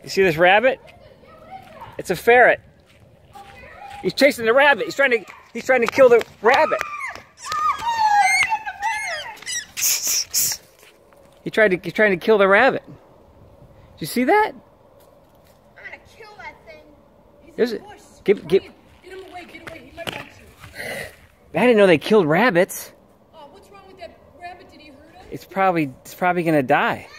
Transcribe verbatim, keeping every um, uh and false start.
You see this rabbit? It's a ferret. He's chasing the rabbit. He's trying to he's trying to kill the rabbit. He tried to he's trying to kill the rabbit. Did you see that? I'm gonna kill that thing. He's There's in the a, bush. give, give, Get him away, get away. He might bite you. I didn't know they killed rabbits. Oh, what's wrong with that rabbit? Did he hurt him? It's probably it's probably gonna die.